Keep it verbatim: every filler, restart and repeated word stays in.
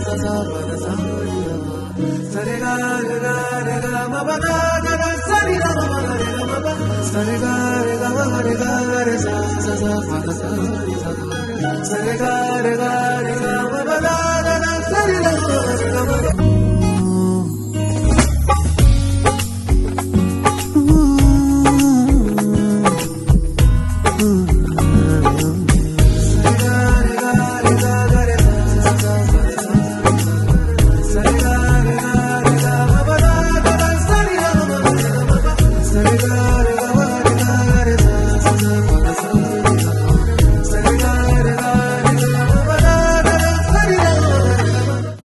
sa pa da sa ni da ma sa re ga re ga re ga ma pa da ga da sa ni da ma ma re ga ma pa sa re ga re ga ma re ga re sa sa sa pa da sa ni da ma sa re ga re ga re ga ma pa da ga da sa ni da ma re ga ma